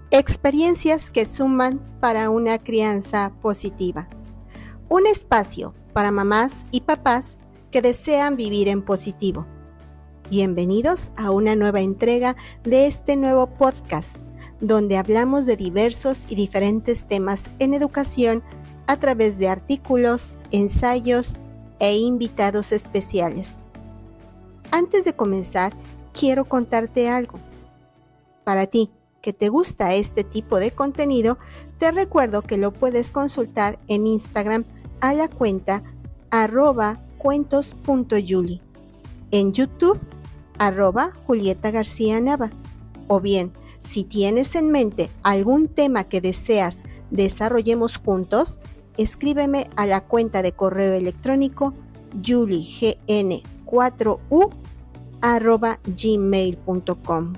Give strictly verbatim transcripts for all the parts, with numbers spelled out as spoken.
Experiencias que suman para una crianza positiva. Un espacio para mamás y papás que desean vivir en positivo. Bienvenidos a una nueva entrega de este nuevo podcast, donde hablamos de diversos y diferentes temas en educación a través de artículos, ensayos e invitados especiales. Antes de comenzar, quiero contarte algo. Para ti, que te gusta este tipo de contenido, te recuerdo que lo puedes consultar en Instagram a la cuenta arroba cuentos.yuli, en YouTube arroba Julieta García Nava, o bien, si tienes en mente algún tema que deseas desarrollemos juntos, escríbeme a la cuenta de correo electrónico yulign cuatro u arroba gmail punto com.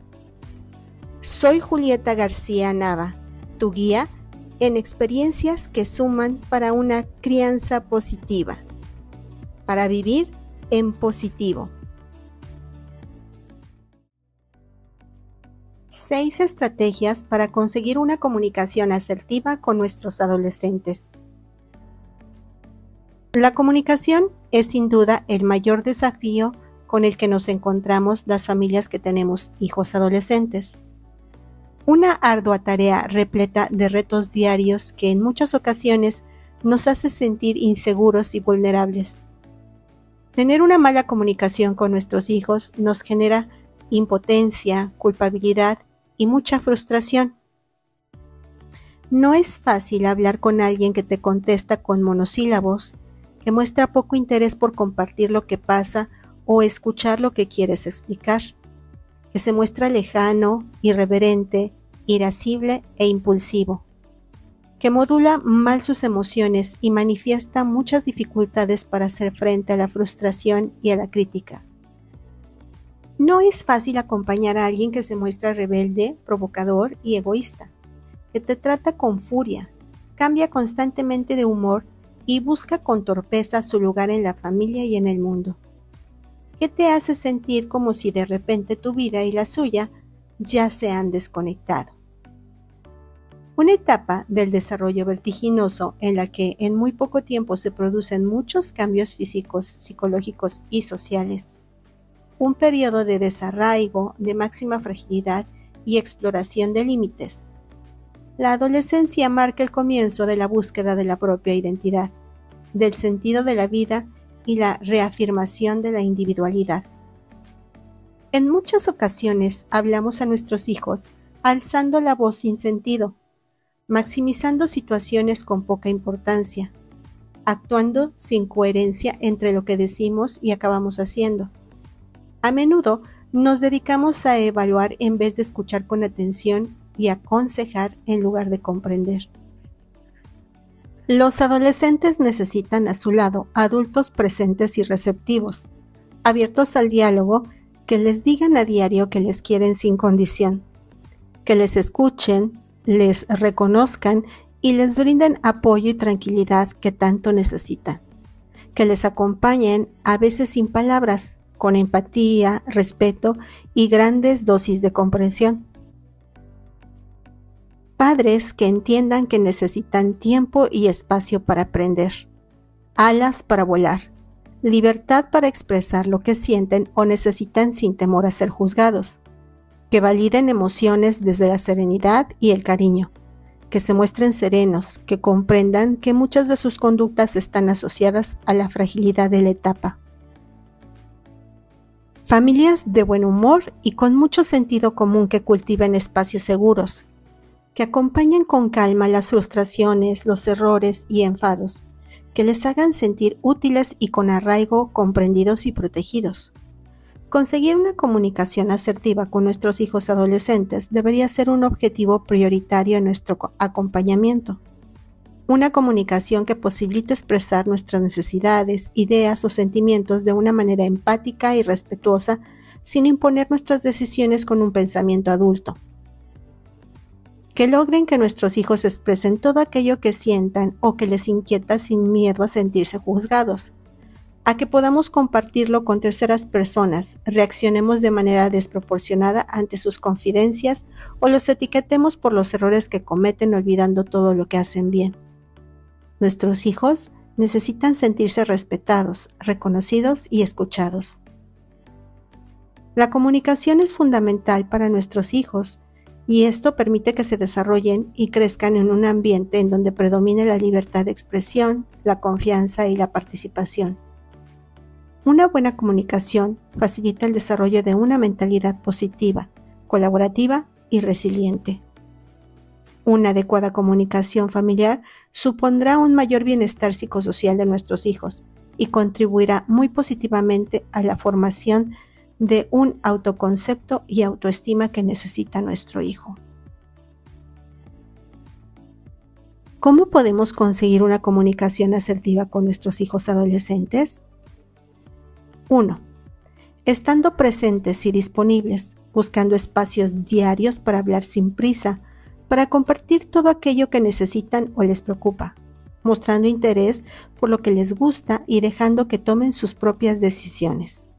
Soy Julieta García Nava, tu guía en experiencias que suman para una crianza positiva, para vivir en positivo. Seis estrategias para conseguir una comunicación asertiva con nuestros adolescentes. La comunicación es sin duda el mayor desafío con el que nos encontramos las familias que tenemos hijos adolescentes. Una ardua tarea repleta de retos diarios que en muchas ocasiones nos hace sentir inseguros y vulnerables. Tener una mala comunicación con nuestros hijos nos genera impotencia, culpabilidad y mucha frustración. No es fácil hablar con alguien que te contesta con monosílabos, que muestra poco interés por compartir lo que pasa o escuchar lo que quieres explicar, que se muestra lejano, irreverente, irascible e impulsivo, que modula mal sus emociones y manifiesta muchas dificultades para hacer frente a la frustración y a la crítica. No es fácil acompañar a alguien que se muestra rebelde, provocador y egoísta, que te trata con furia, cambia constantemente de humor y busca con torpeza su lugar en la familia y en el mundo, que te hace sentir como si de repente tu vida y la suya ya se han desconectado. Una etapa del desarrollo vertiginoso en la que en muy poco tiempo se producen muchos cambios físicos, psicológicos y sociales. Un periodo de desarraigo, de máxima fragilidad y exploración de límites. La adolescencia marca el comienzo de la búsqueda de la propia identidad, del sentido de la vida y la reafirmación de la individualidad. En muchas ocasiones hablamos a nuestros hijos alzando la voz sin sentido, maximizando situaciones con poca importancia, actuando sin coherencia entre lo que decimos y acabamos haciendo. A menudo nos dedicamos a evaluar en vez de escuchar con atención y aconsejar en lugar de comprender. Los adolescentes necesitan a su lado adultos presentes y receptivos, abiertos al diálogo, que les digan a diario que les quieren sin condición, que les escuchen, les reconozcan y les brinden apoyo y tranquilidad que tanto necesitan, que les acompañen a veces sin palabras, con empatía, respeto y grandes dosis de comprensión. Padres que entiendan que necesitan tiempo y espacio para aprender, alas para volar, libertad para expresar lo que sienten o necesitan sin temor a ser juzgados, que validen emociones desde la serenidad y el cariño, que se muestren serenos, que comprendan que muchas de sus conductas están asociadas a la fragilidad de la etapa. Familias de buen humor y con mucho sentido común que cultiven espacios seguros, que acompañen con calma las frustraciones, los errores y enfados, que les hagan sentir útiles y con arraigo comprendidos y protegidos. Conseguir una comunicación asertiva con nuestros hijos adolescentes debería ser un objetivo prioritario en nuestro acompañamiento. Una comunicación que posibilite expresar nuestras necesidades, ideas o sentimientos de una manera empática y respetuosa, sin imponer nuestras decisiones con un pensamiento adulto. Que logren que nuestros hijos expresen todo aquello que sientan o que les inquieta sin miedo a sentirse juzgados. a que podamos compartirlo con terceras personas, reaccionemos de manera desproporcionada ante sus confidencias o los etiquetemos por los errores que cometen olvidando todo lo que hacen bien. Nuestros hijos necesitan sentirse respetados, reconocidos y escuchados. La comunicación es fundamental para nuestros hijos y esto permite que se desarrollen y crezcan en un ambiente en donde predomine la libertad de expresión, la confianza y la participación. Una buena comunicación facilita el desarrollo de una mentalidad positiva, colaborativa y resiliente. Una adecuada comunicación familiar supondrá un mayor bienestar psicosocial de nuestros hijos y contribuirá muy positivamente a la formación de un autoconcepto y autoestima que necesita nuestro hijo. ¿Cómo podemos conseguir una comunicación asertiva con nuestros hijos adolescentes? uno. Estando presentes y disponibles, buscando espacios diarios para hablar sin prisa, para compartir todo aquello que necesitan o les preocupa, mostrando interés por lo que les gusta y dejando que tomen sus propias decisiones.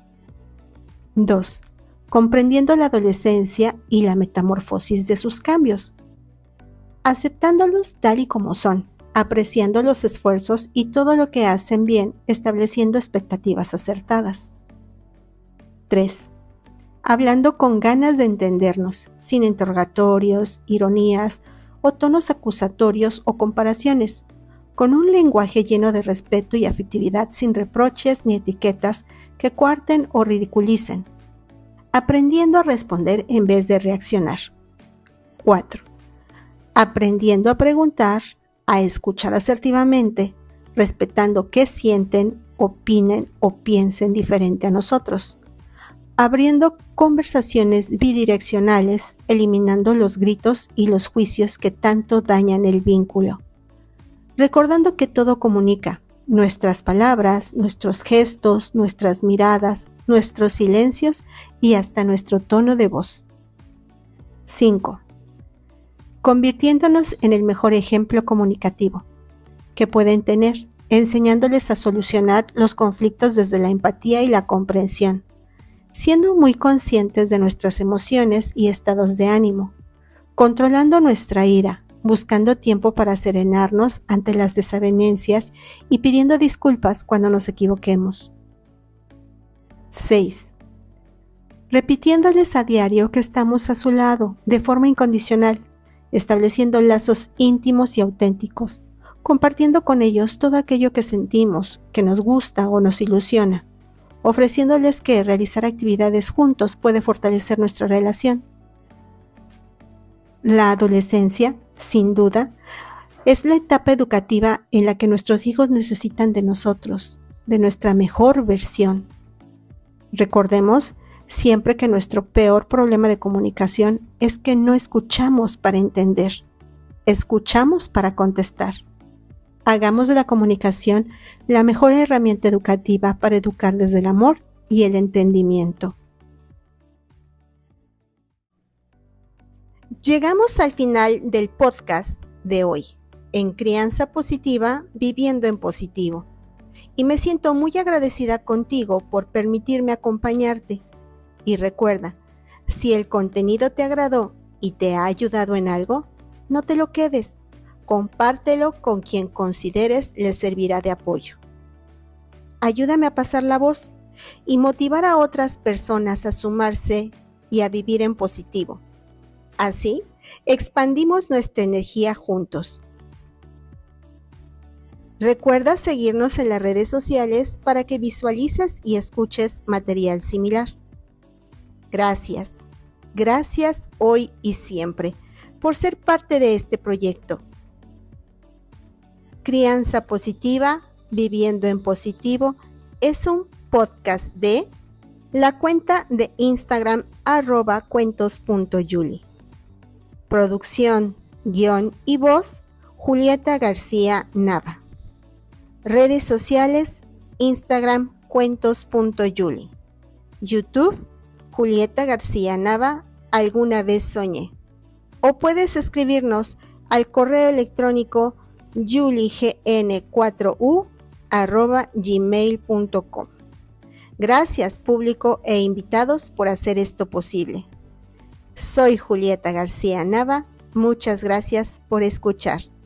dos. Comprendiendo la adolescencia y la metamorfosis de sus cambios, aceptándolos tal y como son, apreciando los esfuerzos y todo lo que hacen bien, estableciendo expectativas acertadas. tres. Hablando con ganas de entendernos, sin interrogatorios, ironías o tonos acusatorios o comparaciones, con un lenguaje lleno de respeto y afectividad sin reproches ni etiquetas que coarten o ridiculicen, aprendiendo a responder en vez de reaccionar. cuatro. Aprendiendo a preguntar, a escuchar asertivamente, respetando qué sienten, opinen o piensen diferente a nosotros, abriendo conversaciones bidireccionales, eliminando los gritos y los juicios que tanto dañan el vínculo, recordando que todo comunica, nuestras palabras, nuestros gestos, nuestras miradas, nuestros silencios y hasta nuestro tono de voz. cinco. Convirtiéndonos en el mejor ejemplo comunicativo que pueden tener, enseñándoles a solucionar los conflictos desde la empatía y la comprensión, siendo muy conscientes de nuestras emociones y estados de ánimo, controlando nuestra ira, buscando tiempo para serenarnos ante las desavenencias y pidiendo disculpas cuando nos equivoquemos. seis. Repitiéndoles a diario que estamos a su lado de forma incondicional, estableciendo lazos íntimos y auténticos, compartiendo con ellos todo aquello que sentimos, que nos gusta o nos ilusiona, ofreciéndoles que realizar actividades juntos puede fortalecer nuestra relación. La adolescencia, sin duda, es la etapa educativa en la que nuestros hijos necesitan de nosotros, de nuestra mejor versión. Recordemos siempre que nuestro peor problema de comunicación es que no escuchamos para entender, escuchamos para contestar. Hagamos de la comunicación la mejor herramienta educativa para educar desde el amor y el entendimiento. Llegamos al final del podcast de hoy, en Crianza Positiva, Viviendo en Positivo, y me siento muy agradecida contigo por permitirme acompañarte. Y recuerda, si el contenido te agradó y te ha ayudado en algo, no te lo quedes, compártelo con quien consideres le servirá de apoyo. Ayúdame a pasar la voz y motivar a otras personas a sumarse y a vivir en positivo. Así, expandimos nuestra energía juntos. Recuerda seguirnos en las redes sociales para que visualices y escuches material similar. Gracias, gracias hoy y siempre por ser parte de este proyecto. Crianza Positiva, Viviendo en Positivo es un podcast de la cuenta de Instagram arroba cuentos punto yuli. Producción, guión y voz, Julieta García Nava. Redes sociales, Instagram cuentos punto yuli. YouTube, Julieta García Nava, alguna vez soñé. O puedes escribirnos al correo electrónico yulign cuatro u arroba gmail punto com. Gracias, público e invitados, por hacer esto posible. Soy Julieta García Nava. Muchas gracias por escuchar.